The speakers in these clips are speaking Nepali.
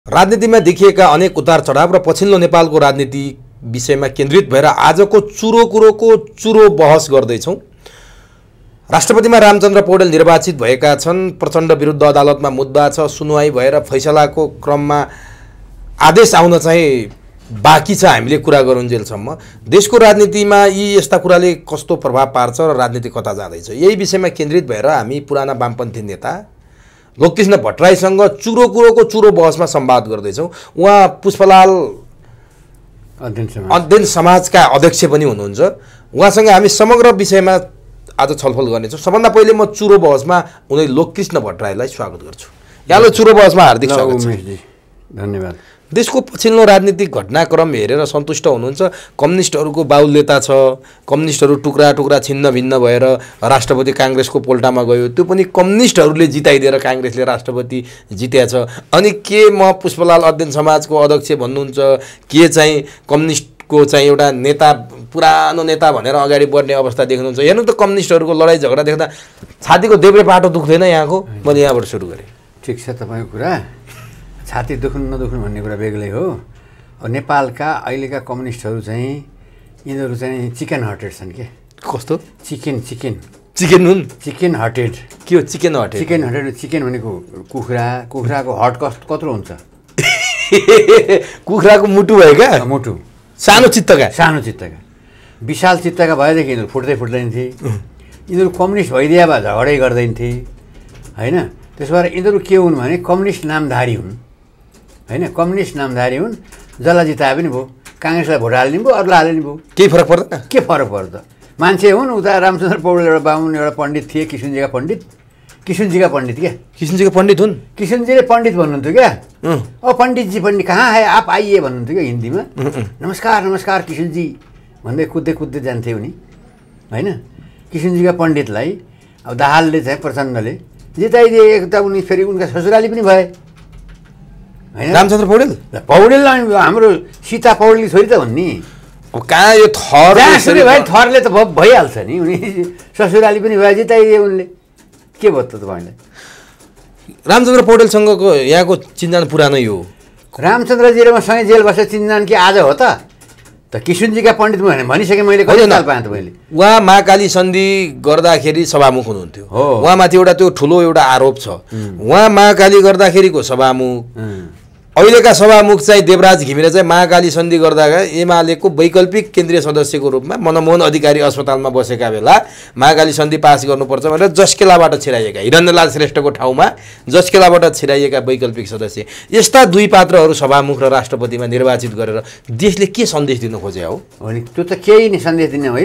राजनीतिमा देखिएका अनेक उतार चढाव र पछिल्लो नेपालको राजनीति विषयमा केन्द्रित भएर आजको चुरो कुरोको चुरो बहस गर्दैछौँ। राष्ट्रपतिमा रामचन्द्र पौडेल निर्वाचित भएका छन्। प्रचण्ड विरुद्ध अदालतमा मुद्दा छ। सुनवाई भएर फैसलाको क्रममा आदेश आउन चाहिँ बाँकी छ। हामीले कुरा गरुन्जेलसम्म देशको राजनीतिमा यी यस्ता कुराले कस्तो प्रभाव पार्छ र राजनीति कता जाँदैछ, यही विषयमा केन्द्रित भएर हामी पुराना वामपन्थी नेता लोककृष्ण भट्टराईसँग चुरो कुरोको चुरो बहसमा संवाद गर्दैछौँ। उहाँ पुष्पलाल अध्ययन समाजका अध्यक्ष पनि हुनुहुन्छ। उहाँसँग हामी समग्र विषयमा आज छलफल गर्नेछौँ। सबभन्दा पहिले म चुरो बहसमा उनी लोककृष्ण भट्टराईलाई स्वागत गर्छु। यहाँलाई चुरो बहसमा हार्दिक स्वागत छ। धन्यवाद। देशको पछिल्लो राजनीतिक घटनाक्रम हेरेर सन्तुष्ट हुनुहुन्छ? कम्युनिस्टहरूको बाहुल्यता छ, कम्युनिस्टहरू टुक्रा टुक्रा छिन्न भिन्न भएर राष्ट्रपति काङ्ग्रेसको पोल्टामा गयो, त्यो पनि कम्युनिस्टहरूले जिताइदिएर काङ्ग्रेसले राष्ट्रपति जित्या छ। अनि के म पुष्पलाल अध्ययन समाजको अध्यक्ष भन्नुहुन्छ, के चाहिँ कम्युनिस्टको चाहिँ एउटा नेता पुरानो नेता भनेर अगाडि बढ्ने अवस्था देख्नुहुन्छ? हेर्नु त कम्युनिस्टहरूको लडाइँ झगडा देख्दा छातीको देब्रे पाटो दुख्दैन यहाँको? मैले यहाँबाट सुरु गरेँ। ठिक छ तपाईँको कुरा, छाती दुख्नु नदुख्नु भन्ने कुरा बेग्लै हो। अब नेपालका अहिलेका कम्युनिस्टहरू चाहिँ यिनीहरू चाहिँ चिकन हार्टेड छन् के? कस्तो? चिकन हुन्? चिकन हार्टेड के हो chicken hearted? Chicken hearted chicken भनेको कुखुराको हार्ट कत्रो हुन्छ? कुखुराको मुटु भएका? मुटु सानो चित्तका विशाल चित्तका भएदेखि यिनीहरू फुट्दैन थिए। यिनीहरू कम्युनिस्ट भइदिए भए झगडै गर्दैन थिए होइन। त्यसो भएर यिनीहरू के हुन् भने कम्युनिस्ट नामधारी हुन् होइन। कम्युनिस्ट नामधारी हुन्, जसलाई जिताए पनि भयो, काङ्ग्रेसलाई भोट हाल्ने भयो, अरूलाई हाल्ने भयो, केही फरक पर्दैन। के फरक पर्छ? मान्छे हुन्। उता रामचन्द्र पौडेल एउटा बाहुन एउटा पण्डित थिए, किशुनजीका पण्डित क्या? किशुनजीका पण्डित हुन्। किशुनजीले पण्डित भन्नुहुन्थ्यो क्या? पण्डितजी पण्डित कहाँ है आप आइए भन्नुहुन्थ्यो क्या हिन्दीमा। नमस्कार किशुनजी भन्दै कुद्दै जान्थे उनी होइन। किशुनजीका पण्डितलाई अब दाहालले चाहिँ प्रचण्डले जिताइदिए। एक त उनी फेरि उनका ससुराली पनि भए होइन। रामचन्द्र पौडेल हाम्रो सीता पौडेल छोरी त हुन् नि। कहाँ यो थरले त भइहाल्छ नि। उनी ससुराली पनि भए, जिताइदिए उनले। के भयो त तपाईँलाई? रामचन्द्र पौडेलसँगको यहाँको चिन्जान पुरानै हो। रामचन्द्रजी र मसँगै जेल बसेर चिन्जान के आज हो त? किशुनजीका पण्डित भनिसकेँ मैले। कहिले ताल पाएँ त मैले? उहाँ महाकाली सन्धि गर्दाखेरि सभामुख हुनुहुन्थ्यो। उहाँमाथि एउटा त्यो ठुलो एउटा आरोप छ। उहाँ महाकाली गर्दाखेरिको सभामुख। अहिलेका सभामुख चाहिँ देवराज घिमिरे चाहिँ महाकाली सन्धि गर्दा एमालेको वैकल्पिक केन्द्रीय सदस्यको रूपमा मनमोहन अधिकारी अस्पतालमा बसेका बेला महाकाली सन्धि पास गर्नुपर्छ भनेर जस्केलाबाट छिराइएका, हिरण्यलाल श्रेष्ठको ठाउँमा जस्केलाबाट छिराइएका वैकल्पिक सदस्य। यस्ता दुई पात्रहरू सभामुख र राष्ट्रपतिमा निर्वाचित गरेर देशले के सन्देश दिन खोजे हो? त्यो त केही नै सन्देश दिने होइन।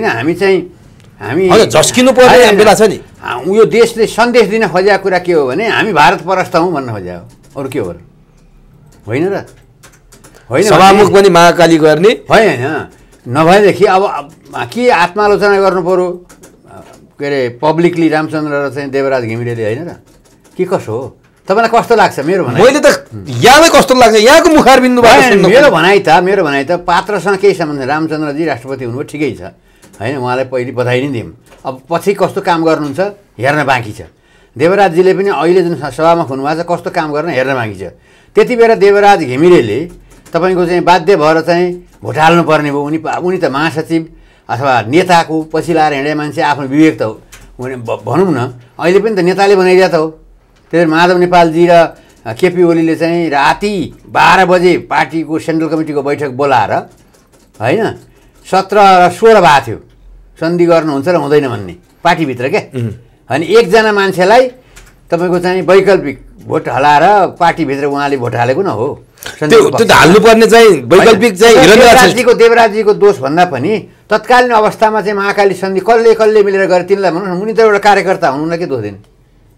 हामी झस्किनु पर्ने बेला छ नि। यो देशले सन्देश दिन खोजेको कुरा के हो भने हामी भारत परस्त हौँ भन्न खोजेको हो। अरू के हो? होइन र होइन। सभामुख पनि महाकाली गर्ने होइन। नभएदेखि अब के आत्मालोचना गर्नु पर्यो के अरे पब्लिकली रामचन्द्र र चाहिँ देवराज घिमिरेले होइन र? के कसो हो तपाईँलाई? कस्तो लाग्छ मेरो भनाइ? मैले त यहाँलाई कस्तो लाग्छ? यहाँको मुखारबिन्दु मेरो भनाइ त पात्रसँग केही सम्बन्ध। रामचन्द्रजी राष्ट्रपति हुनुभयो, ठिकै छ होइन। उहाँलाई पहिले बधाई नै दिउँ। अब पछि कस्तो काम गर्नुहुन्छ हेर्न बाँकी छ। देवराजजीले पनि अहिले जुन सभामुख हुनुभएको छ कस्तो काम गर्न हेर्न बाँकी छ। त्यति बेला देवराज घिमिरेले तपाईँको चाहिँ बाध्य भएर चाहिँ भोट हाल्नुपर्ने भयो। उनी त महासचिव अथवा नेताको पछि लाएर हिँडे मान्छे, आफ्नो विवेक त हो भनौँ न। अहिले पनि त नेताले बनाइदिया त हो। त्यही माधव नेपालजी र केपी ओलीले चाहिँ राति 12 बजे पार्टीको सेन्ट्रल कमिटीको बैठक बोलाएर होइन 17 र 16 भएको थियो सन्धि गर्नुहुन्छ र हुँदैन भन्ने पार्टीभित्र क्या। अनि एकजना मान्छेलाई तपाईँको चाहिँ वैकल्पिक भोट हलाएर पार्टीभित्र उहाँले भोट हालेको न हो। त्यो हाल्नुपर्ने चाहिँ वैकल्पिक चाहिँ देवराजजीको दोष भन्दा पनि तत्कालीन अवस्थामा चाहिँ महाकाली सन्धि कसले मिलेर गरे तिनलाई भनौँ न। उनी त एउटा कार्यकर्ता हुनु न, के दोष दिने?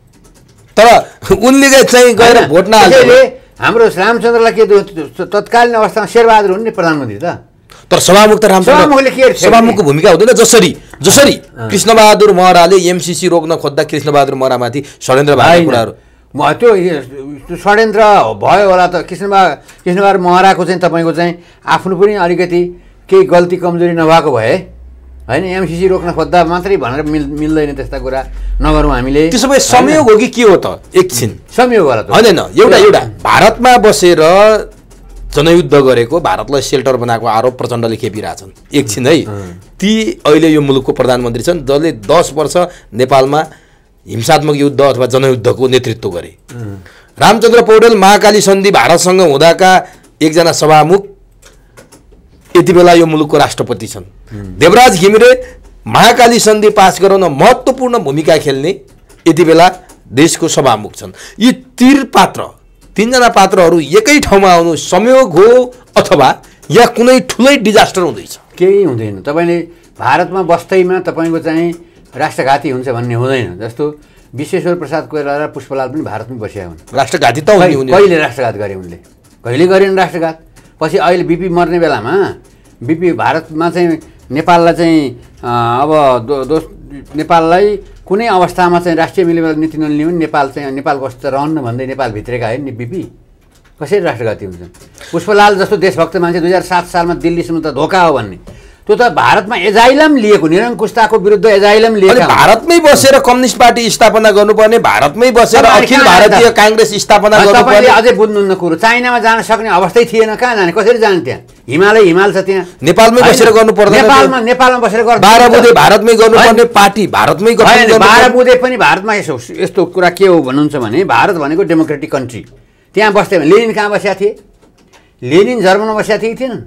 तर उनले चाहिँ गएर भोट नहाले हाम्रो रामचन्द्रलाई के दोष? तत्कालीन अवस्थामा शेरबहादुर हुन् नि प्रधानमन्त्री त। तर सभामुख त सभामुखको भूमिका हुँदैन। जसरी कृष्णबहादुर महराले एमसीसी रोक्न खोज्दा कृष्णबहादुर महरामाथि षड्यन्त्र भएको कुराहरू त्यो षड्यन्त्र भयो होला त। कृष्णबहादुर महराको चाहिँ तपाईँको चाहिँ आफ्नो पनि अलिकति केही गल्ती कमजोरी नभएको भए होइन एमसिसी रोक्न खोज्दा मात्रै भनेर मिल्दैन त्यस्ता कुरा नगरौँ हामीले। त्यसो भए संयोग हो कि के हो त? एकछिन संयोग होला त होइन, एउटा भारतमा बसेर जनयुद्ध गरेको, भारतलाई सेल्टर बनाएको आरोप प्रचण्डले खेपिरहेछन्। एकछिन है, ती अहिले यो मुलुकको प्रधानमन्त्री छन् जसले 10 वर्ष नेपालमा हिंसात्मक युद्ध अथवा जनयुद्धको नेतृत्व गरे। रामचन्द्र पौडेल महाकाली सन्धि भारतसँग हुँदाका एकजना सभामुख यति बेला यो मुलुकको राष्ट्रपति छन्। देवराज घिमिरे महाकाली सन्धि पास गराउन महत्त्वपूर्ण भूमिका खेल्ने यति बेला देशको सभामुख छन्। यी तीनजना पात्रहरू एकै ठाउँमा आउनु संयोग हो अथवा या कुनै ठुलै डिजास्टर हुँदैछ? केही हुँदैन। तपाईँले भारतमा बस्दैमा तपाईँको चाहिँ राष्ट्रघाती हुन्छ भन्ने हुँदैन। जस्तो विश्वेश्वर प्रसाद कोइराला र पुष्पलाल पनि भारतमै बसिया हुन्। राष्ट्रघाती त हुने कहिले राष्ट्रघात गरे उनले? कहिले गरेन राष्ट्रघात। पछि अहिले बिपी मर्ने बेलामा बिपी भारतमा चाहिँ नेपाललाई चाहिँ अब नेपाललाई कुनै अवस्थामा चाहिँ राष्ट्रिय मिलेर नीति नलिने भने नेपाल बस्छ रहन्न भन्दै नेपाल भित्रेका होइन नि बिपी। कसरी राष्ट्रघाती हुन्छन्? पुष्पलाल जस्तो देशभक्त मान्छे 2007 सालमा दिल्लीसम्म त धोका हो भन्ने, त्यो त भारतमा एजाइलम लिएको, निरङ्कुशताको विरुद्ध एजाइलम लिएको। भारतमै बसेर कम्युनिस्ट पार्टी स्थापना गर्नुपर्ने, भारतमै बसेर अखिल भारतीय काङ्ग्रेस स्थापना गर्नुपर्ने। तपाईँले अझै बुझ्नुहुन्न कुरो, चाइनामा जान सक्ने अवस्थै थिएन। कहाँ जाने? कसरी जाने? त्यहाँ हिमाल छ त्यहाँ। नेपालमै बसेर गर्नु पर्दैन? नेपालमा बसेर गर्नु। 12 बुँदे भारतमै गर्नुपर्ने, पार्टी भारतमै गर्नु। 12 बुँदे पनि भारतमा यस्तो कुरा के हो भन्नुहुन्छ भने भारत भनेको डेमोक्रेटिक कन्ट्री। त्यहाँ बस्दै लेनिन कहाँ बसेका थिए? लेनिन जर्मनमा बसेका थिए कि थिएनन्?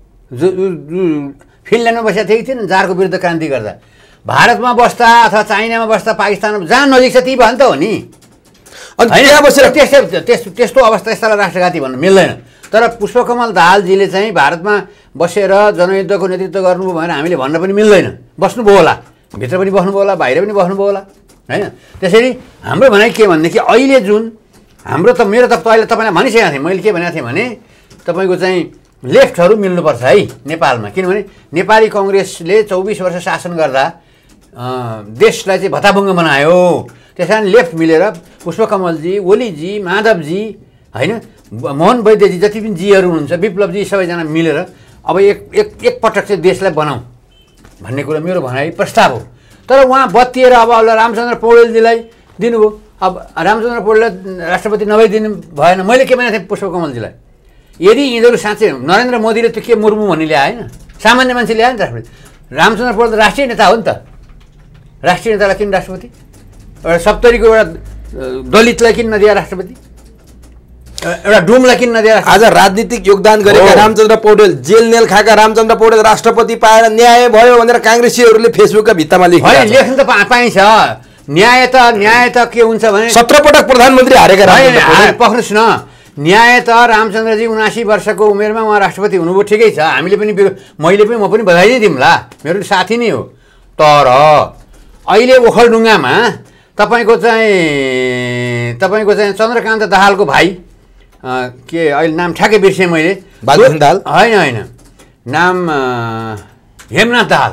फिनल्यान्डमा बसेका थिए कि थिएनन्? जारको विरुद्ध क्रान्ति गर्दा भारतमा बस्दा अथवा चाइनामा बस्दा, पाकिस्तानमा जहाँ नजिक छ त्यही भन्छ हो नि। अनि त्यहाँ बसेर त्यस्तो अवस्था यस्तालाई राष्ट्रघाती भन्नु मिल्दैन। तर पुष्पकमल दाहालजीले चाहिँ भारतमा बसेर जनयुद्धको नेतृत्व गर्नुभयो भनेर हामीले भन्न पनि मिल्दैन। बस्नुभयो होला, भित्र पनि बस्नुभयो होला, बाहिर पनि बस्नुभयो होला, होइन? त्यसरी हाम्रो भनाइ के भनेदेखि अहिले जुन हाम्रो त मेरो त अहिले तपाईँलाई भनिसकेको थिएँ। मैले के भनेको थिएँ भने तपाईँको चाहिँ लेफ्टहरू मिल्नुपर्छ है नेपालमा। किनभने नेपाली कङ्ग्रेसले 24 वर्ष शासन गर्दा देशलाई चाहिँ भत्ताभङ्ग बनायो। त्यस कारण लेफ्ट मिलेर पुष्पकमलजी, ओलीजी, माधवजी, होइन, मोहन वैद्यजी, जति पनि जीहरू हुनुहुन्छ, विप्लवजी, सबैजना मिलेर अब एक पटक चाहिँ देशलाई बनाऊ भन्ने कुरा मेरो भनाइ प्रस्ताव हो। तर उहाँ बत्तिएर अब रामचन्द्र पौडेलजीलाई दिनुभयो। अब रामचन्द्र पौडेललाई राष्ट्रपति नभइदिनु भएन। मैले के भनेको थिएँ पुष्पकमलजीलाई, यदि यिनीहरू साँच्चै नरेन्द्र मोदीले त के मुर्मु भन्ने ल्याएन, सामान्य मान्छे ल्याएन राष्ट्रपति। रामचन्द्र पौडेल त राष्ट्रिय नेता हो नि त। राष्ट्रिय नेतालाई किन राष्ट्रपति? एउटा सप्तरीको एउटा दलितलाई किन नदिया राष्ट्रपति? एउटा डुमलाई किन नदिया? आज राजनीतिक योगदान गरेका रामचन्द्र पौडेल, जेल नेल खाएका रामचन्द्र पौडेल राष्ट्रपति पाएर न्याय भयो भनेर काङ्ग्रेसीहरूले फेसबुकका भित्तामा लेख्न त पाइन्छ। न्याय त के हुन्छ भने 17 पटक प्रधानमन्त्री हारेका पक्नुहोस् न। न्याय त रामचन्द्रजी 79 वर्षको उमेरमा उहाँ राष्ट्रपति हुनुभयो, ठिकै छ। मैले पनि म पनि बधाई नै दिउँला, मेरो साथी नै हो। तर अहिले ओखलढुङ्गामा तपाईँको चाहिँ चन्द्रकान्त दाहालको भाइ के अहिले नाम ठ्याक्कै बिर्सेँ मैले, बालकृष्ण दाहाल होइन, नाम हेमनाथ दाहाल,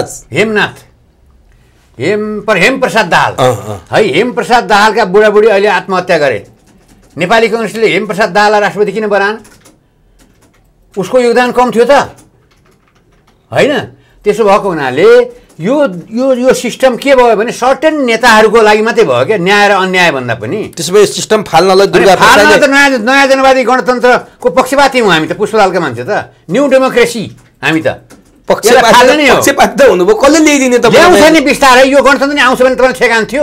हेमप्रसाद दाहाल है। हेमप्रसाद दाहालका बुढाबुढी अहिले आत्महत्या गरे। नेपाली कङ्ग्रेसले हेमप्रसाद दाहाललाई राष्ट्रपति किन बनाएन? उसको योगदान कम थियो त, होइन? त्यसो भएको हुनाले यो सिस्टम के भयो भने सर्टेन नेताहरूको लागि मात्रै भयो क्या, न्याय र अन्याय भन्दा पनि। त्यसो भए सिस्टम फाल्नलाई नयाँ जनवादी गणतन्त्रको पक्षपाती हौँ हामी त, पुष्पलालका मान्छे त। न्यू डेमोक्रेसी हामी त पक्षपात हुनुभयो। कसले ल्याइदिने त? ल्याउँछ नि बिस्तारै। यो गणतन्त्र नि आउँछ भने तपाईँलाई ठेगान थियो,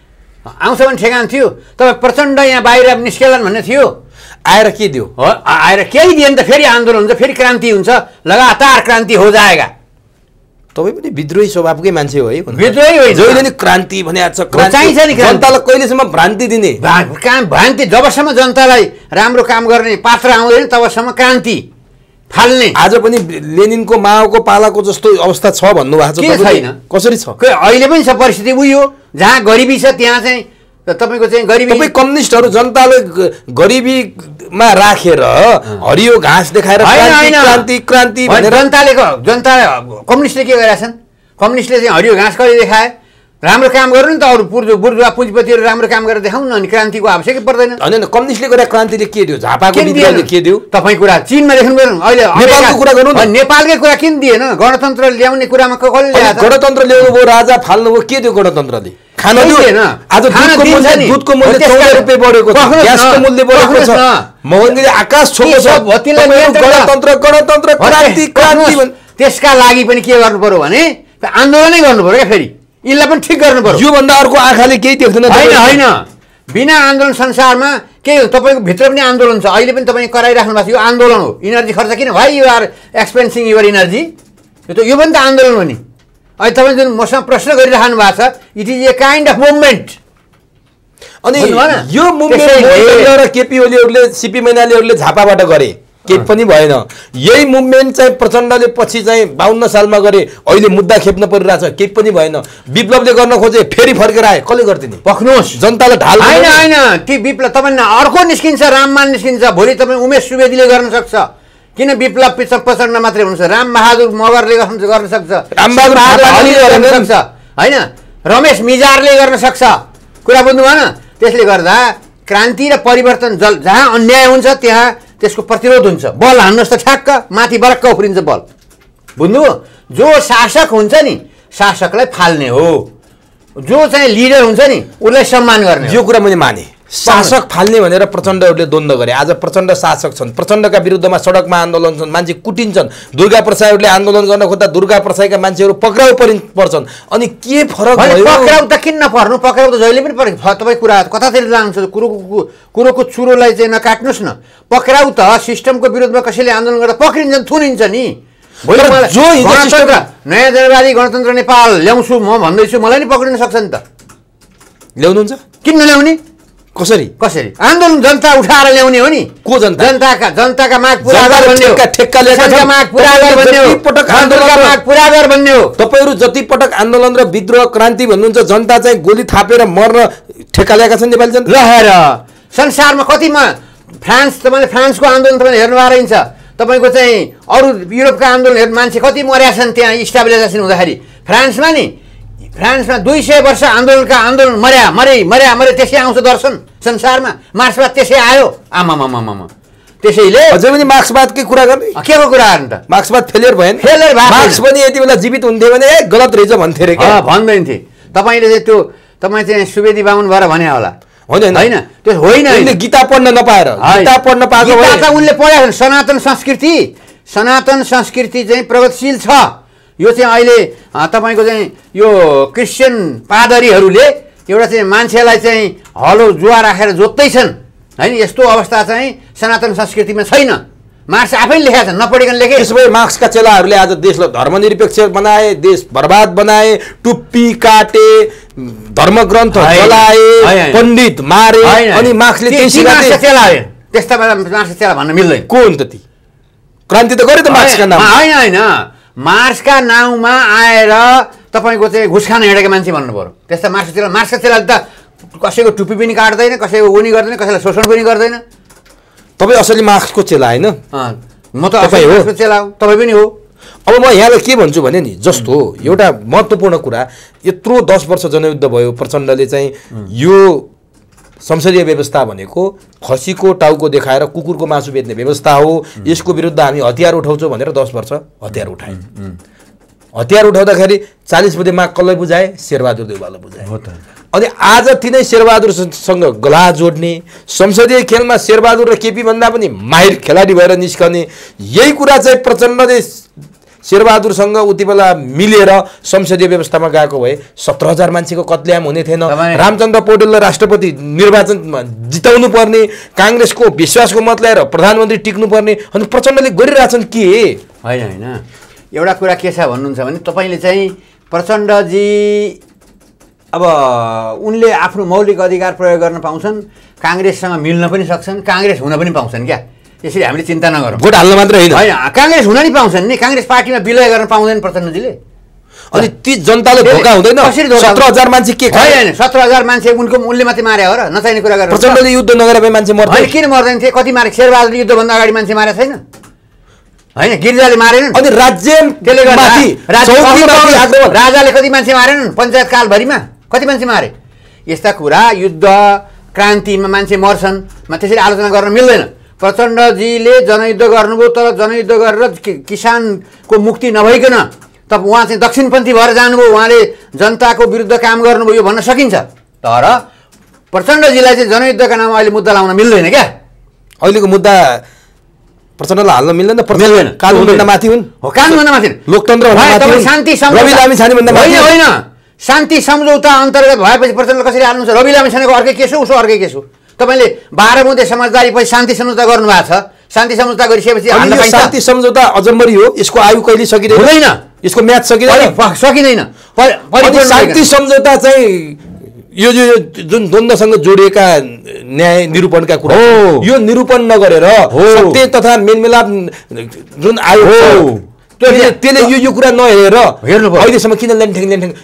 तपाईँ प्रचण्ड यहाँ बाहिर निस्केलान् भन्ने थियो। आएर के दियो? आएर केही दियो नि त। फेरि आन्दोलन हुन्छ, फेरि क्रान्ति हुन्छ, लगातार क्रान्ति हो जाएगा। तपाईँ पनि विद्रोही स्वभावकै मान्छे हो है? विद्रोही होइन, जहिले नि क्रान्ति भने चाहिन्छ नि। जनतालाई कहिलेसम्म भ्रान्ति दिने? भ्रान्ति जबसम्म जनतालाई राम्रो काम गर्ने पात्र आउँदैन तबसम्म क्रान्ति फाल्ने। आज पनि लेनिनको माओको पालाको जस्तो अवस्था छ भन्नुभएको छ, छैन? कसरी छ? अहिले पनि छ परिस्थिति उयो, जहाँ गरिबी छ त्यहाँ चाहिँ तपाईँको चाहिँ गरिबी। तपाईँ कम्युनिस्टहरू जनतालाई गरिबीमा राखेर हरियो घाँस देखाएर जनता कम्युनिस्टले के गरेका छन्? कम्युनिस्टले चाहिँ हरियो घाँस कहिले देखाए? राम्रो काम गर्नु नि त अरू बुर्जुवा पुँजीपतिहरू राम्रो काम गरेर देखाउनु न अनि क्रान्तिको आवश्यकै पर्दैन होइन कम्युनिस्टले गरेर क्रान्तिले के दियो झापाको विद्रोहले के दियो तपाईँ कुरा चीनमा देख्नु पर्यो अहिले नेपालको कुरा गर्नु न नेपालकै कुरा किन दिएन गणतन्त्र ल्याउने कुरामा कसले ल्याएको गणतन्त्र ल्याउनु भयो राजा फाल्नु भयो के दियो गणतन्त्रले खान दिएन आज दुधको मूल्य 14 रुपियाँ बढेको छ ग्यासको मूल्य बढेको छ महँगीले आकाश छोएको छ गणतन्त्र क्रान्ति त्यसका लागि पनि के गर्नु पर्यो भने आन्दोलनै गर्नु पर्यो क्या फेरि यसलाई पनि ठिक गर्नु पर्यो योभन्दा अर्को आँखाले केही देख्दैन होइन बिना आन्दोलन संसारमा के तपाईँको भित्र पनि आन्दोलन छ अहिले पनि तपाईँ कराइराख्नु भएको छ यो आन्दोलन हो इनर्जी खर्च किन भाइ you are expensing your energy यो पनि त आन्दोलन हो नि अहिले तपाईँ जुन मसँग प्रश्न गरिराख्नु भएको छ it is a kind of movement अनि यो मुभमेन्ट केपी ओलीहरूले सिपी मैनालीहरूले झापाबाट गरे केही पनि भएन यही मुभमेन्ट चाहिँ प्रचण्डले पछि चाहिँ 52 सालमा गरे अहिले मुद्दा खेप्न परिरहेछ केही पनि भएन विप्लवले गर्न खोजे फेरि फर्केर आए कसले गर्दिने पक्नुहोस् जनतालाई ढाल होइन होइन ती विप्लव तपाईँ अर्को निस्किन्छ राममान निस्किन्छ भोलि तपाईँ उमेश सुवेदीले गर्न सक्छ किन विप्लव प्रचण्ड मात्रै हुन्छ रामबहादुर मगरले गर्न सक्छ गर्न सक्छ होइन रमेश मिजारले गर्न सक्छ कुरा बुझ्नु भएन त्यसले गर्दा क्रान्ति र परिवर्तन जहाँ अन्याय हुन्छ त्यहाँ त्यसको प्रतिरोध हुन्छ बल हान्नुहोस् त ठ्याक्क माथि बरक्क उफ्रिन्छ बल बुझ्नु जो शासक हुन्छ नि शासकलाई फाल्ने हो जो चाहिँ लिडर हुन्छ नि उसलाई सम्मान गर्ने यो कुरा मैले माने शासक फाल्ने भनेर प्रचण्डहरूले द्वन्द्व गरे आज प्रचण्ड शासक छन् प्रचण्डका विरुद्धमा सडकमा आन्दोलन छन् मान्छे कुटिन्छन् दुर्गा प्रसादले आन्दोलन गर्न खोज्दा दुर्गा प्रसादका मान्छेहरू पक्राउ पर्छन् अनि के फरक भयो पक्राउ त किन नपर्नु पक्राउ त जहिले पनि पर्छ तपाईँ कुरा कतातिर लान्छ कुरोको चुरोलाई चाहिँ नकाट्नुहोस् न पक्राउ त सिस्टमको विरुद्धमा कसैले आन्दोलन गर्दा पक्रिन्छन् थुनिन्छ नि नयाँ जनवादी गणतन्त्र नेपाल ल्याउँछु म भन्दैछु मलाई नि पक्रिन सक्छ नि त ल्याउनुहुन्छ किन नल्याउने कसरी आन्दोलन जनता उठाएर ल्याउने हो नि को जनताका माग पुरा गर भन्ने हो पुरा गर भन्ने हो तपाईहरु जति पटक आन्दोलन र विद्रोह क्रान्ति भन्नुहुन्छ जनता चाहिँ गोली थापेर मर्न ठेक्का ल्याएका छन् नेपाली जनता लहेर संसारमा कतिमा तपाईले फ्रान्सको आन्दोलन तपाईले हेर्नु भइरहन्छ तपाईको चाहिँ अरु युरोपका आन्दोलन हेर्नु मान्छे कति मर्या छन् त्यहाँ स्टेबलाइजेसन हुँदाखेरि फ्रान्समा 200 वर्ष आन्दोलन मरे त्यसै आउँछ दर्शन संसारमा मार्क्सवाद त्यसै आयो आमामामामा त्यसैले अझै पनि मार्क्सवादकै कुरा गर्ने के को कुरा गर्नु त मार्क्सवाद फेलियर भएन मार्क्स पनि यति बेला जीवित हुन्थे भने गलत रहेछ भन्थे रे के भन्दैन थिए तपाईले चाहिँ त्यो तपाई चाहिँ सुवेदी बाहुन भएर भने होला होइन त्यो होइन उनले गीता पढ्न नपाएर गीता पढ्न पाएको भए गीता उनले पढ्या सनातन संस्कृति चाहिँ प्रगतिशील छ यो चाहिँ अहिले तपाईको चाहिँ यो क्रिश्चियन पादरीहरूले एउटा चाहिँ मान्छेलाई चाहिँ हलो जुवा राखेर जोत्दै छन् हैन यस्तो अवस्था चाहिँ सनातन संस्कृतिमा छैन मार्क्स आफैले लेखेका छन् नपढिकन लेखे त्यसो भए मार्क्सका चेलाहरूले आज देशलाई धर्मनिरपेक्ष बनाए देश बर्बाद बनाए टुप्पी काटे धर्मग्रन्थ जलाए पण्डित मारे अनि मार्क्सले त्यस्ता मार्क्स चेला भन्न मिल्दैन को हुन् त ती क्रान्ति त गरे त मार्क्सका नाम होइन मार्क्सका नाउँमा आएर तपाईको चाहिँ घुस खान हिँडेको मान्छे भन्नु पर्यो त्यस्ता मार्क्सका चेला त कसैको टुप्पी पनि काट्दैन कसैको उनी गर्दैन कसैलाई शोषण पनि गर्दैन तपाईँ असली मार्क्सको चेला होइन म त तपाईँ हो चेला हो तपाईँ पनि हो अब म यहाँलाई के भन्छु भने नि जस्तो एउटा महत्त्वपूर्ण कुरा यत्रो 10 वर्ष जनयुद्ध भयो प्रचण्डले चाहिँ यो संसदीय व्यवस्था भनेको खसीको टाउको देखाएर कुकुरको मासु बेच्ने व्यवस्था हो यसको विरुद्ध हामी हतियार उठाउँछौँ भनेर 10 वर्ष हतियार उठाए हतियार उठाउँदाखेरि 40 बुँदेमा कसलाई बुझाए शेरबहादुर देउवालाई बुझाए अनि आज तिनै शेरबहादुरसँग गला जोड्ने संसदीय खेलमा शेरबहादुर र केपी भन्दा पनि माहिर खेलाडी भएर निस्कने यही कुरा चाहिँ प्रचण्डले शेरबहादुरसँग उति बेला मिलेर संसदीय व्यवस्थामा गएको भए 17,000 मान्छेको कत्लेआम हुने थिएन रामचन्द्र पौडेललाई राष्ट्रपति निर्वाचनमा जिताउनु पर्ने कांग्रेसको विश्वासको मत ल्याएर प्रधानमन्त्री टिक्नु पर्ने अनि प्रचण्डले गरिरहेछन् के होइन एउटा कुरा के छ भन्नुहुन्छ भने तपाईले चाहिँ प्रचण्डजी अब उनले आफ्नो मौलिक अधिकार प्रयोग गर्न पाउँछन् कांग्रेससँग मिल्न पनि सक्छन् कांग्रेस हुन पनि पाउँछन् क्या त्यसरी हामीले चिन्ता नगरौँ भोट हाल्न मात्र होइन कांग्रेस हुन नि पाउँछन् नि कांग्रेस पार्टीमा विलय गर्न पाउँदैन प्रचण्डजीले अनि ती जनताले धोका हुँदैन 17,000 मान्छे के होइन 17,000 मान्छे उनले मात्रै मारे हो र नचाहिने कुरा गरेर प्रचण्डले युद्ध नगरे भए मान्छे मर्दैन किन मर्दैन थिए कति मारे शेरबहादुर युद्धभन्दा अगाडि मान्छे मारे छैन हैन गिरिजाले मारेनन् अनि राज्य राजाले कति मान्छे मारेनन् पञ्चायत कालभरिमा कति मान्छे मारे? यस्ता कुरा युद्ध क्रान्तिमा मान्छे मर्छन् त्यसरी आलोचना गर्न मिल्दैन। प्रचण्डजीले जनयुद्ध गर्नुभयो, तर जनयुद्ध गरेर किसानको मुक्ति नभइकन उहाँ चाहिँ दक्षिणपन्थी भएर जानुभयो, उहाँले जनताको विरुद्ध काम गर्नुभयो यो भन्न सकिन्छ। तर प्रचण्डजीलाई चाहिँ जनयुद्धका नाममा अहिले मुद्दा लाउन मिल्दैन क्या। अहिलेको मुद्दा प्रचण्डलाई हाल्न मिल्दैन। मिल्दैन, कानुनभन्दा माथि हुन्। हो, कानुनभन्दा माथि, लोकतन्त्र शान्ति होइन। शान्ति सम्झौता अन्तर्गत भएपछि प्रचण्ड कसरी हाल्नुहुन्छ? रवि लामिछानेको अर्कै केस हो, उसो अर्कै केस हो। तपाईँले 12 बुँदे समझदारी पछि शान्ति सम्झौता गर्नुभएको छ। शान्ति सम्झौता गरिसकेपछि शान्ति सम्झौता अजम्बरी हो। यसको आयु कहिले सकिँदैन? हुँदैन, यसको म्याच सकिँदैन। शान्ति सम्झौता चाहिँ यो जुन द्वन्द्वसँग जोडिएका न्याय निरूपणका कुरा हो, यो निरूपण नगरेर सत्य तथा मेलमिलाप जुन आयोग त्यसले यो कुरा नहेरेर अहिलेसम्म किन ल्यान्ठ्याङ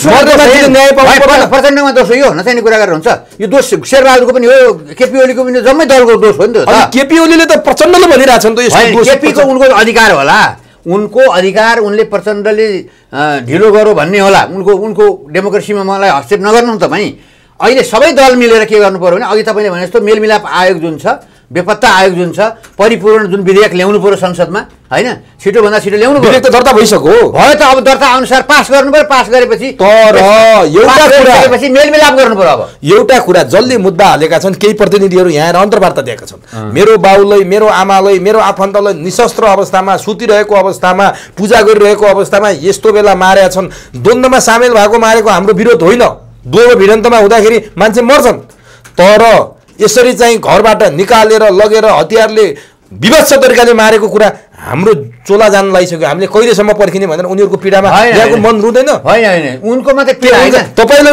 प्रचण्डमा दोष हो? यो नचाहिने कुरा गरेर हुन्छ? यो दोष शेरबहादुरको पनि हो, केपी ओलीको पनि जम्मै दलको दोष हो नि त। केपी ओलीले त प्रचण्डले भनिरहेछ नि त। केपीको उनको अधिकार होला, उनको अधिकार, उनले प्रचण्डले ढिलो गरो भन्ने होला, उनको डेमोक्रेसीमा मलाई हस्तक्षेप नगर्नु तपाईँ। अहिले सबै दल मिलेर के गर्नु पर्यो भने अघि तपाईँले भने जस्तो मेलमिलाप आयोग जुन छ, बेपत्ता आयोग जुन छ, परिपूर्ण जुन विधेयक ल्याउनु पर्यो संसदमा, होइन? छिटोभन्दा छिटो ल्याउनु पर्यो। विधेयक त दर्ता भइसक्यो, भयो त अब दर्ता अनुसार पास गर्नु पर्यो। पास गरेपछि तर एउटा कुरा मेलमिलाप गर्नु पर्यो। अब एउटा कुरा जसले मुद्दा हालेका छन्, केही प्रतिनिधिहरू यहाँ आएर अन्तर्वार्ता दिएका छन्। मेरो बाउलाई, मेरो आमालाई, मेरो आफन्तलाई निशस्त्र अवस्थामा, सुतिरहेको अवस्थामा, पूजा गरिरहेको अवस्थामा यस्तो बेला मारेका छन्। द्वन्द्वमा सामेल भएको मारेको हाम्रो विरोध होइन। दोहो भिडन्तमा हुँदाखेरि मान्छे मर्छन्, तर यसरी चाहिँ घरबाट निकालेर लगेर हतियारले विभत्स तरिकाले मारेको कुरा हाम्रो चोला जान लागिसक्यो। हामीले कहिलेसम्म पर्खिने भनेर उनीहरूको पीडामा यहाँको मन रुँदैन? होइन, उनको मात्रै पीडा होइन, तपाईँले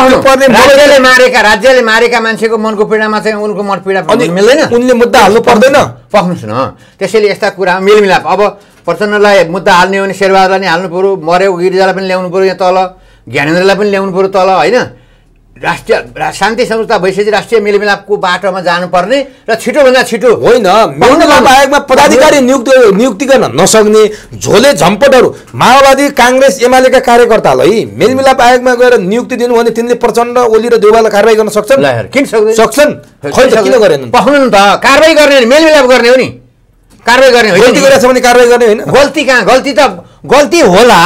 राज्यले मारेका मान्छेको मनको पीडामा चाहिँ उनको मन पीडा मिल्दैन। उनले मुद्दा हाल्नु पर्दैन? पक्नुहोस् न। त्यसैले यस्ता कुरा मेलमिलाप, अब प्रचण्डलाई मुद्दा हाल्ने हो भने शेरबहादुरलाई नि हाल्नु पऱ्यो, मरेको गिरिजालाई पनि ल्याउनु पऱ्यो यहाँ तल, ज्ञानेन्द्रलाई पनि ल्याउनु पऱ्यो तल, होइन? राष्ट्रिय शान्ति सम्झौता भइसकेपछि राष्ट्रिय मेलमिलापको बाटोमा जानुपर्ने र छिटोभन्दा छिटो होइन। मेलमिलाप आयोगमा पदाधिकारी नियुक्ति गर्न नसक्ने झोले झम्पटहरू माओवादी, काङ्ग्रेस, एमालेका कार्यकर्तालाई मेलमिलाप आयोगमा गएर नियुक्ति दिनु भने तिनले प्रचण्ड, ओली र देउवालाई कारबाही गर्न सक्छन्? किन सक्छन्? खै त किन गरेनन्? पख्नु नि त, कारबाही गर्ने हो नि, मेलमिलाप गर्ने हो नि, कारबाही गर्ने हो। गल्ती गरेछ भने कारबाही गर्ने होइन? गल्ती कहाँ? गल्ती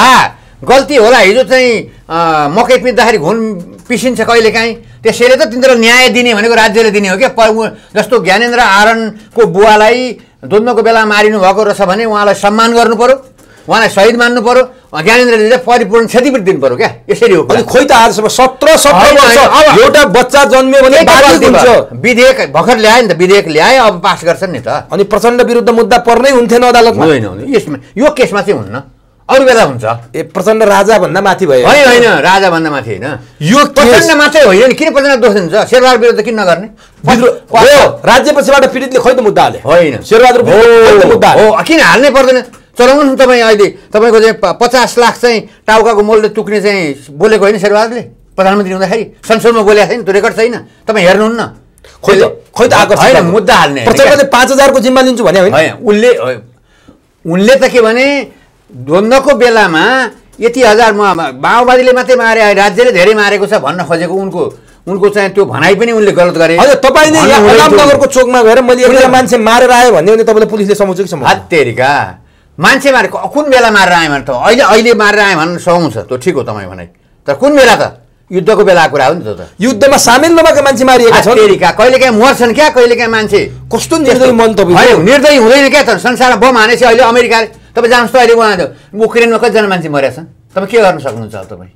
होला। हिजो चाहिँ मकै पिस्दाखेरि घुन पिसिन्छ कहिलेकाहीँ, त्यसैले त तिनीहरू न्याय दिने भनेको राज्यले दिने हो क्या। जस्तो ज्ञानेन्द्र आरणको बुवालाई द्वन्द्वको बेला मारिनु भएको रहेछ भने उहाँलाई सम्मान गर्नु पर्यो, उहाँलाई शहीद मान्नु पर्यो, ज्ञानेन्द्रले चाहिँ परिपूर्ण क्षतिपूर्ति दिनु पर्यो क्या। यसरी हो। अनि खोइ त आजसम्म 17 वर्ष एउटा बच्चा जन्मियो भने विधेयक भर्खर ल्यायो नि त, विधेयक ल्यायो, अब पास गर्छन् नि त। अनि प्रचण्ड विरुद्ध मुद्दा पर्नै हुन्थेन अदालतमा? होइन, यसमा यो केसमा चाहिँ हुन्न, अरू बेला हुन्छ। प्रचण्ड राजा भन्दा माथि भयो? होइन, राजा भन्दा माथि होइन, यो प्रचण्ड मात्रै होइन। किन प्रचण्ड दोष दिन्छ? शेरबहादुर विरुद्ध किन नगर्ने? राज्य पछिबाट पीडितले खोइ त मुद्दा हाले? होइन, शेरबहादुर मुद्दा हो, किन हाल्नै पर्दैन? चलाउनु तपाईँ। अहिले तपाईँको चाहिँ 50 लाख चाहिँ टाउकाको मोलले तुक्ने चाहिँ बोलेको होइन शेरबहादुरले प्रधानमन्त्री हुँदाखेरि? संसदमा बोलेको छैन, त्यो रेकर्ड छैन, तपाईँ हेर्नुहुन्न। खोइ त आकर्षण मुद्दा हाल्ने। प्रचण्डले 5000को जिम्मा लिन्छु भने होइन? उनले त के भने द्वन्द्वको बेलामा यति हजार माओवादीले मात्रै मारे, राज्यले धेरै मारेको छ भन्न खोजेको उनको चाहिँ त्यो भनाइ पनि उनले गलत गरे। हजुर, तपाईँले अलामनगरको चोकमा गएर मैले एकजना मान्छे मारेर आयो भन्ने भने तपाईँले पुलिसले समाउँछ कि समाउँछ? हत्तेरिका, मान्छे मारे कुन बेला मारेर आयो भने त अहिले मारेर आयो भने समाउँछ, त्यो ठिक हो तपाईँ भनाइ। तर कुन बेला त? युद्धको बेलाको कुरा हो नि त। युद्धमा सामेल नभएका मान्छे मारिएका छन्। हत्तेरिका, कहिलेकाहीँ मर्छन् क्या, कहिलेकाहीँ मान्छे। कस्तो निर्दयी मन तपाईँ? निर्दयी हुँदैन क्या त। संसारमा बम हानेपछि अहिले अमेरिकाले, तपाईँ जानुहोस् त अहिले उहाँ युक्रेनमा कतिजना मान्छे मरेका छन्, तपाईँ के गर्न सक्नुहुन्छ तपाईँ?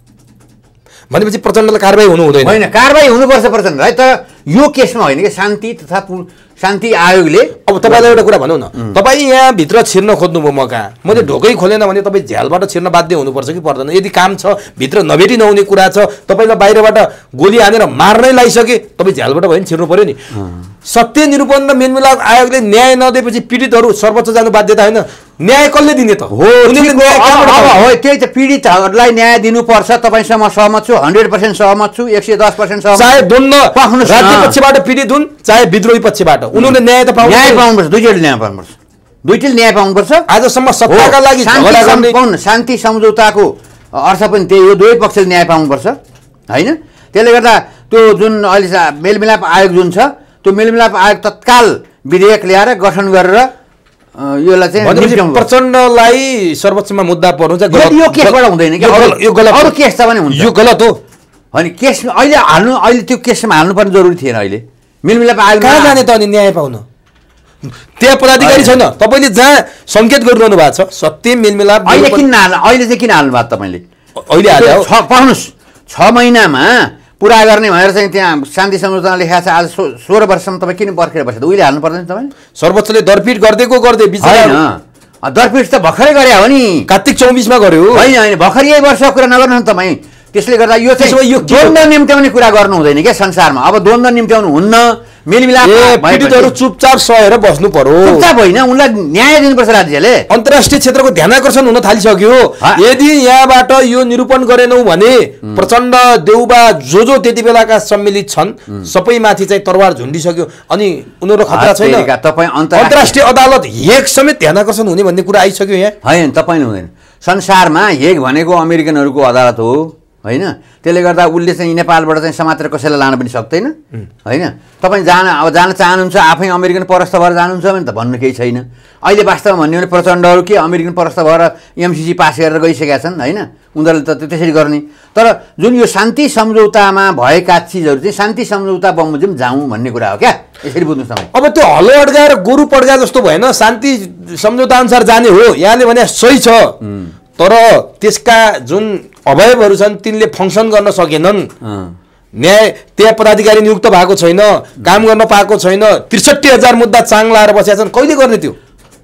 भनेपछि प्रचण्डलाई कारबाही हुनु हुँदैन? होइन, कारबाही हुनुपर्छ प्रचण्डलाई, तर यो केसमा होइन कि शान्ति आयोगले। अब तपाईँलाई एउटा कुरा भनौँ न, तपाईँ यहाँभित्र छिर्न खोज्नुभयो मौका, मैले ढोकै खोलेन भने तपाईँ झ्यालबाट छिर्न बाध्य हुनुपर्छ कि पर्दैन? यदि काम छ, भित्र नभेटी नहुने कुरा छ, तपाईँलाई बाहिरबाट गोली हानेर मार्नै लागिसके, तपाईँ झ्यालबाट भयो नि छिर्नु पर्यो नि। सत्य निरूपण र मेलमिलाप आयोगले न्याय नदिएपछि पीडितहरू सर्वोच्च जानु बाध्यता होइन? न्याय कसले दिने त? हो, त्यही त, पीडितहरूलाई न्याय दिनुपर्छ। तपाईँसँग म सहमत छु, 100% सहमत छु, 110% सहमत। चाहे द्वन्द्व राज्य पक्षबाट पीडित हुन्, चाहे विद्रोही पक्षबाट, उनीहरूले न्याय त पाउनुपर्छ। दुईटैले न्याय पाउनुपर्छ, दुईटैले न्याय पाउनुपर्छ। आजसम्म सत्ताका लागि शान्ति सम्झौताको अर्थ पनि त्यही हो, दुवै पक्षले न्याय पाउनुपर्छ। होइन। त्यसले गर्दा त्यो जुन अहिले मेलमिलाप आयोग जुन छ त्यो मेलमिलाप आयोग तत्काल विधेयक ल्याएर गठन गरेर योलाई चाहिँ प्रचण्डलाई सर्वोच्चमा मुद्दा पर्नु चाहिँ यो केसबाट हुँदैन कि यो गलत अरू केस छ भने हुन्छ, यो गलत हो होइन। केस अहिले त्यो केसमा हाल्नुपर्ने जरुरी थिएन। अहिले मेलमिलाप आयोग कहाँ जाने त अनि न्याय पाउन? त्यहाँ पदाधिकारी छैन। तपाईँले जहाँ सङ्केत गरिरहनु भएको छ सत्य मेलमिलाप अहिले चाहिँ किन हाल्नु भएको तपाईँले? अहिले हाल्यो पाउनुहोस् 6 महिनामा पुरा गर्ने भनेर चाहिँ त्यहाँ शान्ति सम्झौतामा लेखाएको छ। आज 16 वर्षसम्म तपाईँ किन पर्खेर बस्छ त? उहिले हाल्नु पर्दैन तपाईँ? सर्वोच्चले दरपिट गर्दै दरपिट त भर्खरै गरे हो नि, कार्तिक 24 मा गर्यो। होइन भर्खर यही वर्षको कुरा नगर्नु तपाईँ। त्यसले गर्दा यो चाहिँ यो द्वन्द्व निम्त्याउने कुरा गर्नु हुँदैन क्या संसारमा। अब द्वन्द्व निम्त्याउनु हुन्न, मेलमिलाप पीडितहरू चुपचाप सहेर बस्नु पर्यो। चुपचाप होइन, उनलाई न्याय दिनुपर्छ राज्यले। अन्तर्राष्ट्रिय क्षेत्रको ध्यानाकर्षण हुन थालिसक्यो। यदि यहाँबाट यो निरूपण गरेनौ भने प्रचण्ड देउबा जो त्यति बेलाका सम्मिलित छन् सबैमाथि चाहिँ तरवार झुन्डिसक्यो अनि उनीहरू खतरा छैन। तपाईँ अन्तर्राष्ट्रिय अदालत हेग समेत ध्यानाकर्षण हुने भन्ने कुरा आइसक्यो यहाँ। होइन तपाईँले हुँदैन। संसारमा हेग भनेको अमेरिकनहरूको अदालत हो, होइन। त्यसले गर्दा उसले चाहिँ नेपालबाट चाहिँ समातेर कसैलाई लान पनि सक्दैन, होइन। तपाईँ अब जान चाहनुहुन्छ आफै अमेरिकन परस्त भएर जानुहुन्छ भने त भन्नु केही छैन। अहिले वास्तवमा भन्यो भने प्रचण्डहरू के अमेरिकन परस्त भएर एमसिसी पास गरेर गइसकेका छन्, होइन। उनीहरूले त त्यसरी गर्ने। तर जुन यो शान्ति सम्झौतामा भएका चिजहरू चाहिँ शान्ति सम्झौता बमोजिम जाउँ भन्ने कुरा हो क्या। यसरी बुझ्नुहोस् तपाईँ। अब त्यो हलो अड्काएर गोरु पड्का जस्तो भएन, शान्ति सम्झौता अनुसार जाने हो। यहाँले भने सही छ, तर त्यसका जुन अवयवहरू छन् तिनले फङ्सन गर्न सकेनन्। न्याय त्यहाँ पदाधिकारी नियुक्त भएको छैन, काम गर्न पाएको छैन, 63,000 मुद्दा चाङ लाएर बसेका छन्। कहिले गर्ने त्यो?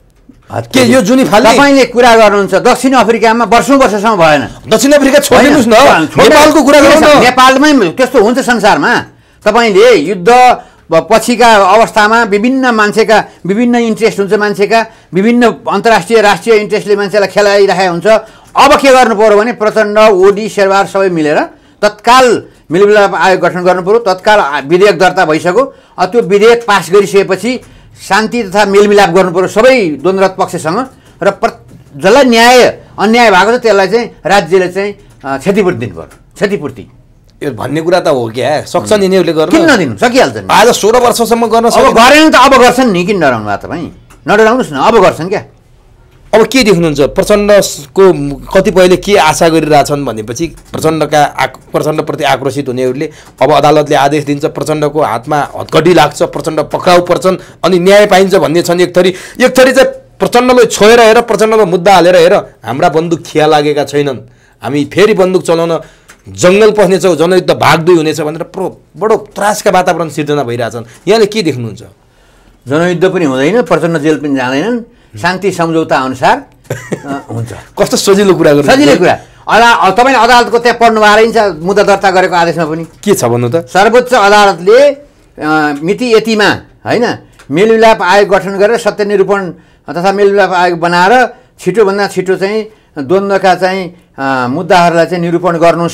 के यो जुनी फाल्ने? तपाईँले कुरा गर्नुहुन्छ दक्षिण अफ्रिकामा वर्षौँ भएन। दक्षिण अफ्रिका छोडिदिनुहोस् न, नेपालको कुरा गर्नु न। नेपालमै त्यस्तो हुन्छ संसारमा। तपाईँले युद्ध पछिका अवस्थामा विभिन्न मान्छेका विभिन्न इन्ट्रेस्ट हुन्छ, मान्छेका विभिन्न अन्तर्राष्ट्रिय राष्ट्रिय इन्ट्रेस्टले मान्छेलाई खेलाइरहेको हुन्छ। अब के गर्नु पर्यो भने प्रचण्ड ओडी शेरबार सबै मिलेर तत्काल मेलमिलाप आयोग गठन गर्नु पर्यो। तत्काल विधेयक दर्ता भइसक्यो। त्यो विधेयक पास गरिसकेपछि शान्ति तथा मेलमिलाप गर्नु पर्यो सबै द्वन्द्वरत पक्षसँग। र जसलाई अन्याय भएको छ त्यसलाई चाहिँ राज्यले चाहिँ क्षतिपूर्ति दिनु पर्यो। क्षतिपूर्ति यो भन्ने कुरा त हो क्या, सक्छन् यिनीहरूले गर्न? किन नदिनु? सकिहाल्छन्। आज 16 वर्षसम्म गर्न अब गरेन त अब गर्छन् नि। किन डराउनु भएको तपाईँ? नडराउनुहोस् न, अब गर्छन् क्या। अब के देख्नुहुन्छ? प्रचण्डको कतिपयले के आशा गरिरहेछन् भनेपछि प्रचण्डप्रति आक्रोशित हुनेहरूले अब अदालतले आदेश दिन्छ, प्रचण्डको हातमा हतकडी लाग्छ, प्रचण्ड पक्राउ पर्छन् अनि न्याय पाइन्छ भन्ने छन्। एक थरी चाहिँ प्रचण्डलाई छोएर हेर, प्रचण्डमा मुद्दा हालेर हेर हाम्रा बन्दुक खिया लागेका छैनन्, हामी फेरि बन्दुक चलाउन जङ्गल पस्नेछौँ, जनयुद्ध भाग 2 हुनेछ भनेर बडो त्रासका वातावरण सिर्जना भइरहेछन्। यहाँले के देख्नुहुन्छ? जनयुद्ध पनि हुँदैन, प्रचण्ड जेल पनि जाँदैनन्, शान्ति सम्झौता अनुसार हुन्छ। कस्तो सजिलो कुरा गर्नु? सजिलो कुरा। तपाईँले अदालतको त्यहाँ पढ्नु भएको छ मुद्दा दर्ता गरेको आदेशमा पनि के छ भन्नु त? सर्वोच्च अदालतले मिति यतिमा, होइन, मेलमिलाप आयोग गठन गरेर सत्य निरूपण तथा मेलमिलाप आयोग बनाएर छिटोभन्दा छिटो चाहिँ द्वन्द्वका चाहिँ मुद्दाहरूलाई चाहिँ निरूपण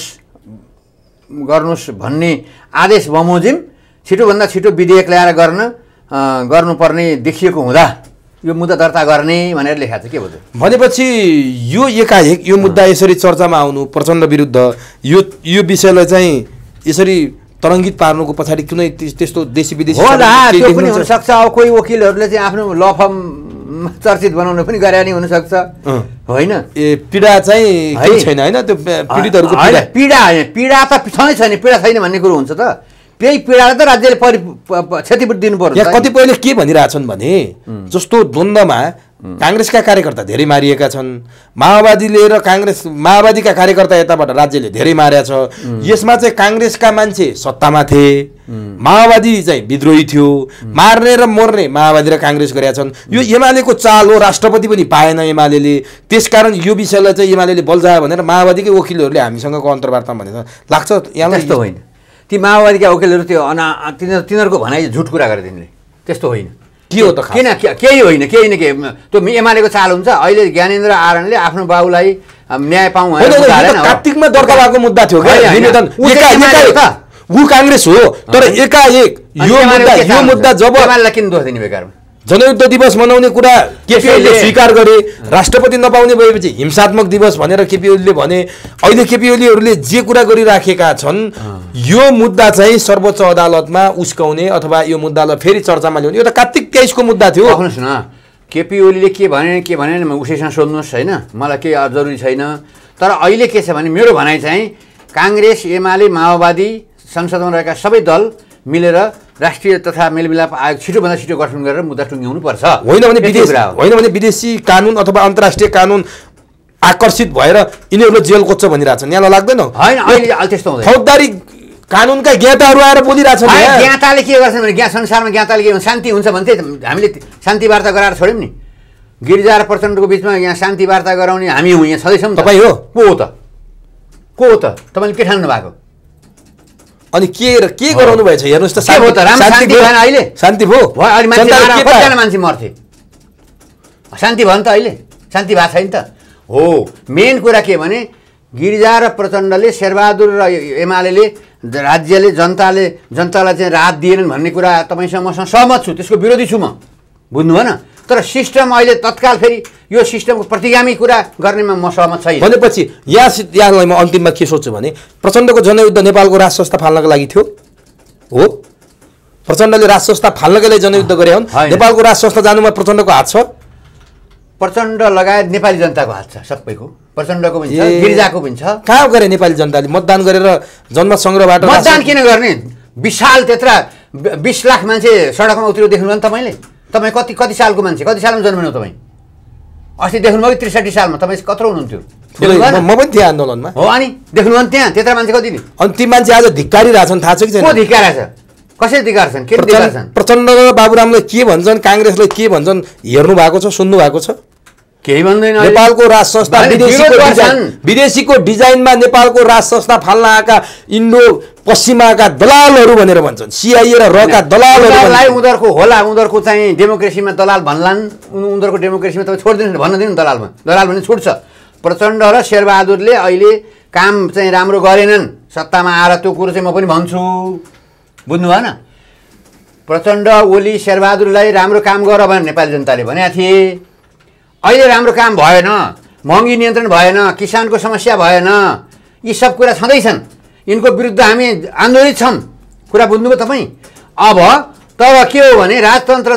गर्नुहोस् भन्ने आदेश बमोजिम छिटोभन्दा छिटो विधेयक ल्याएर गर्नुपर्ने देखिएको हुँदा यो मुद्दा दर्ता गर्ने भनेर लेखाएको छ। के बुझ्यो भनेपछि यो एकाएक यो मुद्दा यसरी चर्चामा आउनु प्रचण्ड विरुद्ध यो विषयलाई चाहिँ यसरी तरङ्गित पार्नुको पछाडि कुनै त्यस्तो देशी विदेशी होला त्यो पनि हुनसक्छ। अब कोही वकिलहरूले चाहिँ आफ्नो ल फर्म चर्चित बनाउनु पनि गरे नि हुनसक्छ, होइन? पीडा चाहिँ छैन, होइन? त्यो पीडितहरूको पीडा त छँदै छैन, पीडा छैन भन्ने कुरो हुन्छ त। त्यही पीडालाई त राज्यले क्षतिपूर्ति दिनु पर्यो। यहाँ कतिपयले के भनिरहेछन् भने जस्तो द्वन्द्वमा काङ्ग्रेसका कार्यकर्ता धेरै मारिएका छन्, माओवादीका कार्यकर्ता यताबाट राज्यले धेरै मारेका छ। यसमा चाहिँ काङ्ग्रेसका मान्छे सत्तामा थिए, माओवादी चाहिँ विद्रोही थियो, मार्ने र मोर्ने माओवादी र काङ्ग्रेस गरेका छन्। यो एमालेको चाल हो, राष्ट्रपति पनि पाएन एमाले। त्यसकारण यो विषयलाई चाहिँ एमाले बल्झायो भनेर माओवादीकै वकिलहरूले हामीसँगको अन्तर्वार्तामा भनेर लाग्छ। यहाँ त्यस्तो होइन, ती माओवादीका वकिलहरू त्यो तिनीहरूको भनाइ झुट कुरा गरे तिनीहरूले, त्यस्तो होइन। के हो त? किन केही होइन त्यो एमालेको चाल हुन्छ। अहिले ज्ञानेन्द्र आरणले आफ्नो बाबुलाई न्याय पाउँ कार्तिकमा दर्ता भएको मुद्दा थियो ऊ काङ्ग्रेस हो, तर एकाएक यो मुद्दा जब किन दोष दिने बेकारमा? जनयुद्ध दिवस मनाउने कुरा केपी ओलीले स्वीकार गरे, राष्ट्रपति नपाउने भएपछि हिंसात्मक दिवस भनेर केपी ओलीले भने। अहिले केपी ओलीहरूले जे कुरा गरिराखेका छन् यो मुद्दा चाहिँ सर्वोच्च अदालतमा उस्काउने अथवा यो मुद्दालाई फेरि चर्चामा ल्याउने, यो त कार्तिक 23 को मुद्दा थियो। भन्नुहोस् न, केपी ओलीले के भने उसैसँग सोध्नुहोस् होइन, मलाई केही जरुरी छैन। तर अहिले के छ भने मेरो भनाइ चाहिँ काङ्ग्रेस, एमाले, माओवादी, संसदमा रहेका सबै दल मिलेर राष्ट्रिय तथा मेलमिलाप आयोग छिटोभन्दा छिटो गठन गरेर मुद्दा टुङ्ग्याउनु पर्छ। होइन भने विदेशी कानुन अथवा अन्तर्राष्ट्रिय कानुन आकर्षित भएर यिनीहरूले जेल कोच्छ भनिरहेछन्, यहाँलाई लाग्दैन? होइन, अहिले त्यस्तो हुँदैन। फौजदारी कानुनका ज्ञाताहरू आएर बोलिरहेछन्। ज्ञाताले के गर्छन् भने संसारमा ज्ञाताले के शान्ति हुन्छ भन्थे, हामीले शान्ति वार्ता गराएर छोड्यौँ नि। गिरिजा र प्रचण्डको बिचमा यहाँ शान्ति वार्ता गराउने हामी हौँ, यहाँ छँदैछौँ। तपाईँ हो? को हो त? तपाईँले के ठान्नु भएको? अनि के गराउनु भएछ हेर्नुहोस् त। शान्ति भएन अहिले? शान्ति भयो? मान्छे मर्थे, शान्ति भयो नि त? अहिले शान्ति भएको छैन त। हो, मेन कुरा के भने गिरिजा र प्रचण्डले, शेरबहादुर र एमाले राज्यले जनतालाई चाहिँ राहत दिएनन् भन्ने कुरा तपाईँसँग मसँग सहमत छु, त्यसको विरोधी छु म, बुझ्नु भएन? तर सिस्टम अहिले तत्काल फेरि यो सिस्टमको प्रतिगामी कुरा गर्नेमा म सहमत छैन। भनेपछि यहाँलाई म अन्तिममा के सोच्छु भने प्रचण्डको जनयुद्ध नेपालको राज संस्था फाल्नको लागि थियो हो? प्रचण्डले राज संस्था फाल्नकै लागि जनयुद्ध गरे हुन्। नेपालको राज संस्था जानुमा प्रचण्डको हात छ? प्रचण्ड लगायत नेपाली जनताको हात छ, सबैको। प्रचण्डको पनि छ, गिरिजाको पनि छ। कहाँ गरे नेपाली जनताले? मतदान गरेर जनमत सङ्ग्रहबाट? मतदान किन गर्ने? विशाल त्यत्र 20 लाख मान्छे सडकमा उत्रियो, देख्नुभयो नि तपाईँले? तपाईँ कति सालको मान्छे, कति सालमा जन्मिनु तपाईँ? अस्ति देख्नुभयो कि 63 सालमा? तपाईँ कत्रो हुनुहुन्थ्यो? म पनि थिएँ आन्दोलनमा। हो, अनि देख्नुभयो नि त्यहाँ त्यत्रो मान्छे कति? अनि ती मान्छे आज धिक्कारी रहेछन्, थाहा छ कि छैन? को धिक्कारा छ? कसरी धिक्कारछन्? के धिक्कारछन्? प्रचण्ड र बाबुरामले के भन्छन्, काङ्ग्रेसले के भन्छन् हेर्नु भएको छ, सुन्नु भएको छ? केही भन्दैन। नेपालको राज संस्था विदेशीको डिजाइनमा नेपालको राज संस्था फाल्न आएका इन्डो पश्चिमाका दलालहरू भनेर भन्छन्, सिआइए र रका दलालहरू। उनीहरूको होला, उनीहरूको चाहिँ डेमोक्रेसीमा दलाल भन्लान्, उनीहरूको डेमोक्रेसीमा तपाईँ छोडिदिनु, भन्न दिनु दलालमा, दलाल भने छुट्छ। प्रचण्ड र शेरबहादुरले अहिले काम चाहिँ राम्रो गरेनन् सत्तामा आएर, त्यो कुरो चाहिँ म पनि भन्छु, बुझ्नु भएन? प्रचण्ड, ओली, शेरबहादुरलाई राम्रो काम गर भनेर नेपाली जनताले भनेका थिए। अहिले राम्रो काम भएन, महँगी नियन्त्रण भएन, किसानको समस्या भएन, यी सब कुरा छँदैछन्। यिनको विरुद्ध हामी आन्दोलित छौँ, कुरा बुझ्नुभयो तपाईँ? अब तब के हो भने राजतन्त्र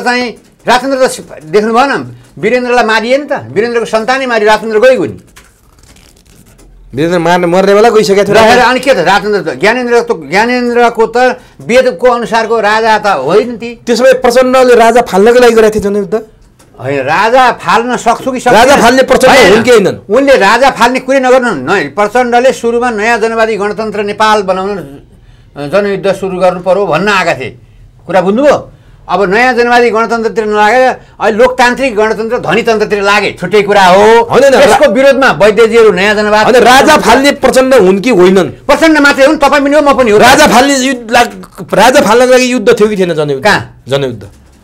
त देख्नु भएन, वीरेन्द्रलाई मारिए नि त, वीरेन्द्रको सन्तानै मारि राजतन्त्र गइगयो नि। वीरेन्द्र मर्ने बेला गइसकेको थियो। अनि के त राजतन्त्र? ज्ञानेन्द्रको त वेदको अनुसारको राजा त होइन ती। त्यसो भए प्रचण्डले राजा फाल्नको लागि गरेको थियो जनयुद्ध? होइन, राजा फाल्न सक्छु कि राजा फाल्ने प्रचण्ड हुन् कि होइनन्? उनले राजा फाल्ने कुरै नगर्नु न। प्रचण्डले सुरुमा नयाँ जनवादी गणतन्त्र नेपाल बनाउन जनयुद्ध सुरु गर्नु पर्यो भन्न आएका थिए, कुरा बुझ्नुभयो? अब नयाँ जनवादी गणतन्त्रतिर नलागेर अहिले लोकतान्त्रिक गणतन्त्र धनीतन्त्रतिर लागे, छुट्टै कुरा हो। त्यसको विरोधमा वैद्यजीहरू नयाँ जनवाद। राजा फाल्ने प्रचण्ड हुन् कि होइनन्? प्रचण्ड मात्रै हुन्, तपाईँ पनि हो, म पनि हो। राजा फाल्नको लागि युद्ध थियो कि थिएन जनयुद्ध? कहाँ जनयुद्ध?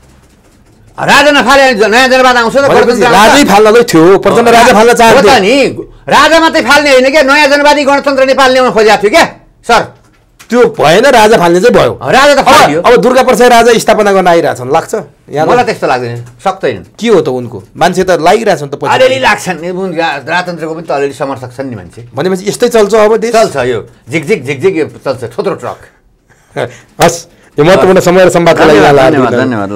राजा नफाले नयाँ जनवाद आउँछ त? राजै फाल्नकै थियो, प्रचण्ड राजा फाल्न चाहन्थे नि। राजा मात्रै फाल्ने होइन क्या, नयाँ जनवादी गणतन्त्र नेपाल ल्याउन खोजेको थियो क्या सर। त्यो भएन, राजा फाल्ने चाहिँ भयो। राजा त फाल्यो। अब दुर्गा प्रसाद राजा स्थापना गर्न आइरहेछन्, लाग्छ? मलाई त्यस्तो लाग्दैन, सक्दैन। के हो त उनको? मान्छे त लागिरहेछन् त, अलिअलि लाग्छन्, राजतन्त्रको पनि त अलिअलि समर्थक छन् नि मान्छे। भनेपछि यस्तै चल्छ अब देश? चल्छ, यो झिकझिक चल्छ, थोत्रो ट्रक। हस्, यो महत्त्वपूर्ण समय र संवादका लागि धन्यवाद।